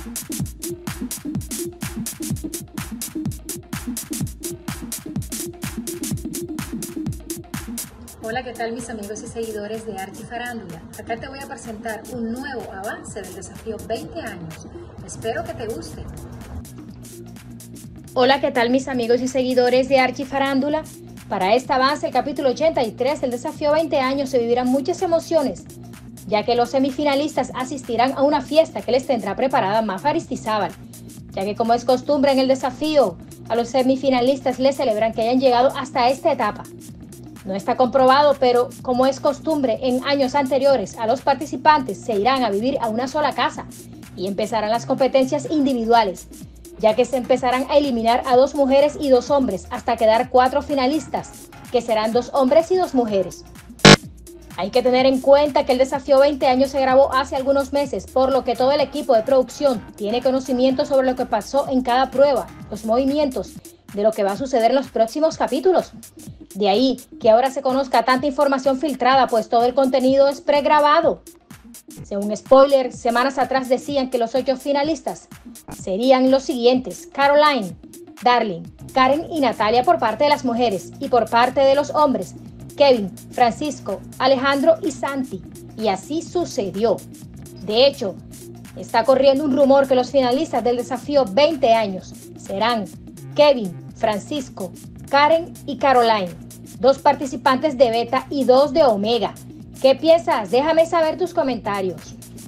Hola, ¿qué tal mis amigos y seguidores de Archi Farándula? Acá te voy a presentar un nuevo avance del desafío 20 años. Espero que te guste. Hola, ¿qué tal mis amigos y seguidores de Archi Farándula? Para este avance, el capítulo 83 del desafío 20 años, se vivirán muchas emociones, ya que los semifinalistas asistirán a una fiesta que les tendrá preparada Mafa Aristizábal, ya que como es costumbre en el desafío, a los semifinalistas les celebran que hayan llegado hasta esta etapa. No está comprobado, pero como es costumbre en años anteriores, a los participantes se irán a vivir a una sola casa y empezarán las competencias individuales, ya que se empezarán a eliminar a 2 mujeres y 2 hombres hasta quedar 4 finalistas, que serán 2 hombres y 2 mujeres. Hay que tener en cuenta que el desafío 20 años se grabó hace algunos meses, por lo que todo el equipo de producción tiene conocimiento sobre lo que pasó en cada prueba, los movimientos, de lo que va a suceder en los próximos capítulos. De ahí que ahora se conozca tanta información filtrada, pues todo el contenido es pregrabado. Según spoiler, semanas atrás decían que los 8 finalistas serían los siguientes: Caroline, Darling, Karen y Natalia por parte de las mujeres, y por parte de los hombres, Kevin, Francisco, Alejandro y Santi. Y así sucedió. De hecho, está corriendo un rumor que los finalistas del desafío 20 años serán Kevin, Francisco, Karen y Caroline, 2 participantes de Beta y 2 de Omega. ¿Qué piensas? Déjame saber tus comentarios.